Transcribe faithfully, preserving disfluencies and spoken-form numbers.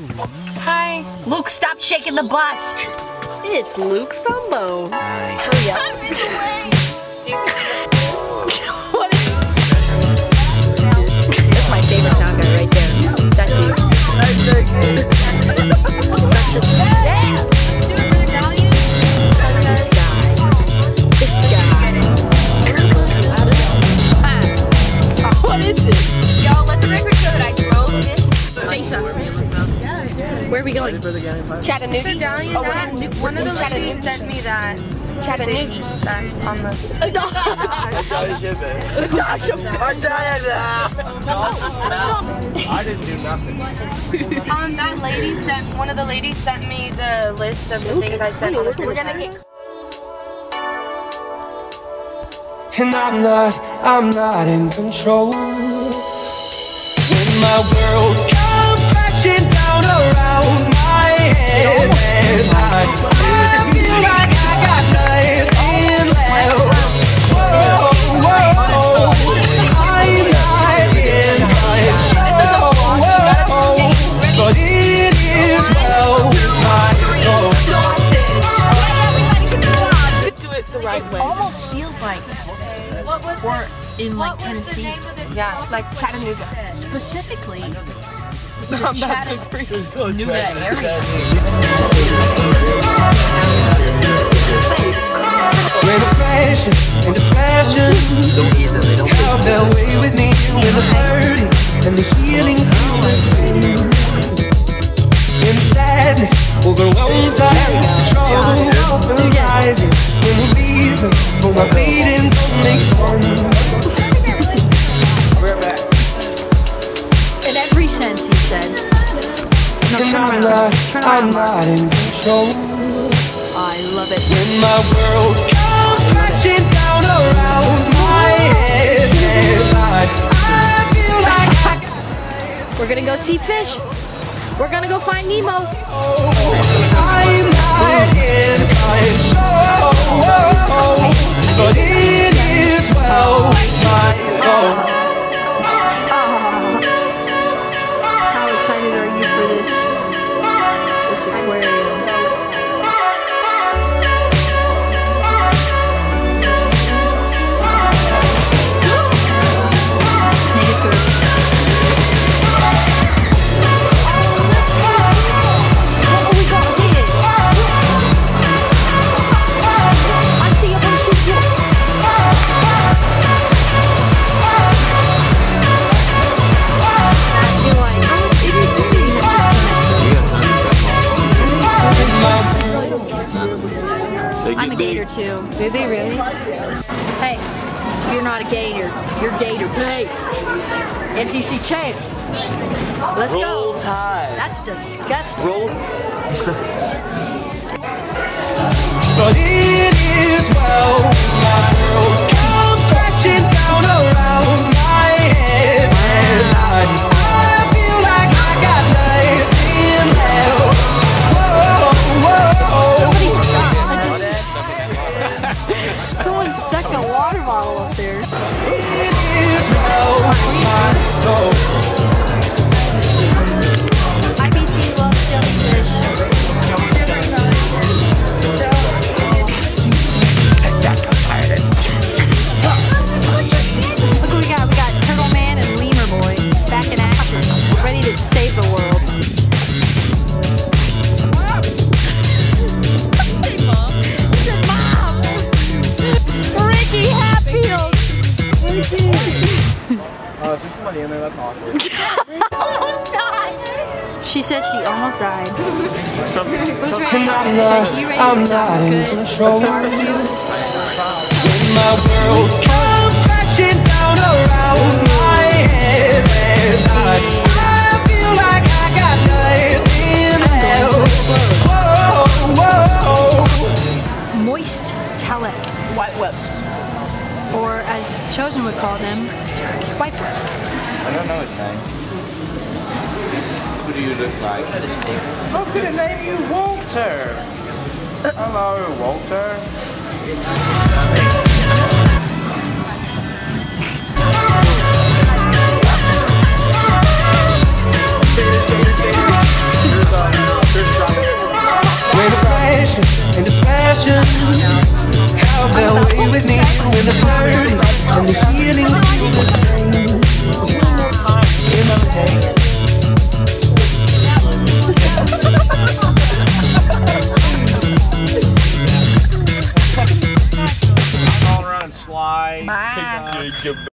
Hi. Luke, stop shaking the bus. It's Luke Stumbo. Hi. Hurry up. I'm in the way. That's my favorite sound guy right there. That dude. Yeah. Dude, for the dahlias. This guy. This guy. What is it? Y'all, let the record show that I wrote this. Jason. Where are we going? Chattanooga. So dahlias, Oh, that, Chattanooga. one of the ladies Chattanooga. sent me that. Chattanooga. That's on the. I didn't do nothing. Um, that lady sent, one of the ladies sent me the list of the things I sent on the group chat. And I'm not, I'm not in control. When my world comes crashing down around my head, and I, I feel like I got nothing left. Whoa, whoa, I'm not in control, but it is well with my soul. Do it the right way. Almost feels like we're in like Tennessee, Yeah. like Chattanooga, specifically the Chattanooga area. When the passion and the passion have their way with me, when the hurting and the healing feel the same. When sadness overwhelms us, the trouble often rises. When the reason for my bleeding don't make sense. We're back. In every sense, he said. No, And turn I'm around. not, Turn I'm around. not in control. I love it. When my world comes crashing down around my head, and I, I feel like I We're gonna go see fish. We're gonna go find Nemo. I'm not in control, but it is well with my soul. How excited are you for this? This aquarium. Make it through. Oh, we got it. I see a bunch of books. You're like, oh, it is really I'm a gator too. Did they really? Hey, you're not a gator. You're Gator Bay. S E C champs. Let's Roll go. Tide. That's disgusting. Roll. But it is well, my world comes crashing down around my head, and I, I feel like I got nothing left. Whoa, whoa, Someone stuck a water bottle up there. it is well with my soul. I B C loves jellyfish. Look what we got. We got Turtle Man and Lemur Boy back in action, ready to save the world. Hey, Mom. I said, Mom! Ricky Hatfield! Oh, is there somebody in there? That's awkward. Almost died! She says she almost died. Who's ready? And I'm not, Chase, you ready I'm to not in good control. barbecue? When my world comes crashing down around my head, and I, I feel like I got nothing left. Whoa, whoa. Moist talent. White whips. Or as Chosen would call them, white breasts. I don't know his name. Who do you look like? How could I name you Walter? Hello, Walter. with me when the hurting and the healing feel the same. All around and slide. Bye.